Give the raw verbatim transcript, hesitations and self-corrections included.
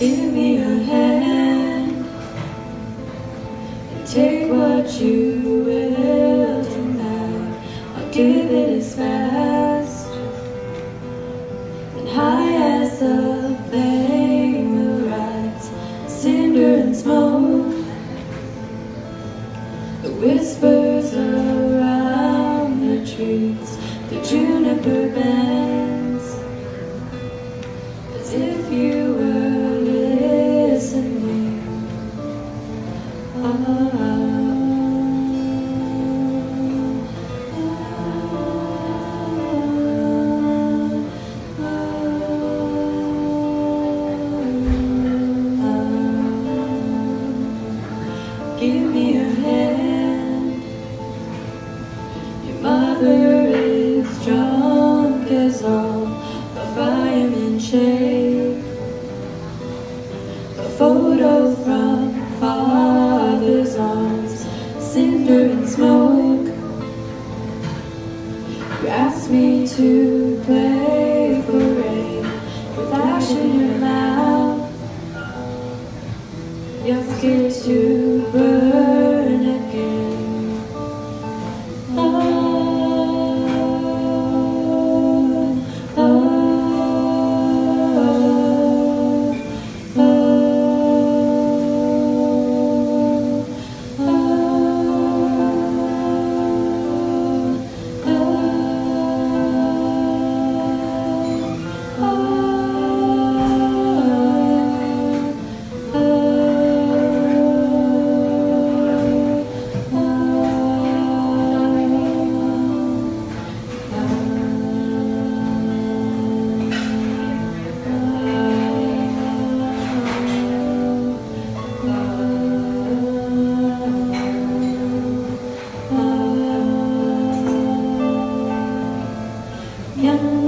Give me your hand and take what you will tonight. I'll give it as fast and high as the flame will rise. Cinder and smoke, the whispers around the trees, the juniper bends, as if you were listening. Ah, ah, ah, ah. Give me your hand. Your mother is drunk as all a fireman shake. A photo from father's arms, cinder and smoke. You asked me to play parade with ash in your mouth. You're scared to burn again. Oh, oh, oh, oh, oh, young